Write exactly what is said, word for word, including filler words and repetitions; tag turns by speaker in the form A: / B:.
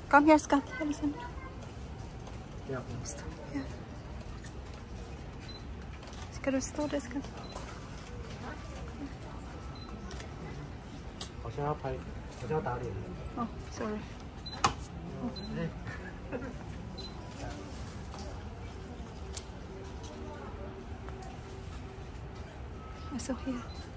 A: Come here, Scott. Listen.
B: Yeah.
A: Yeah. Ska du stå där, Scott?
B: 好像要拍，好像要打脸。
A: Oh, sorry.
B: Eh.
A: I saw here.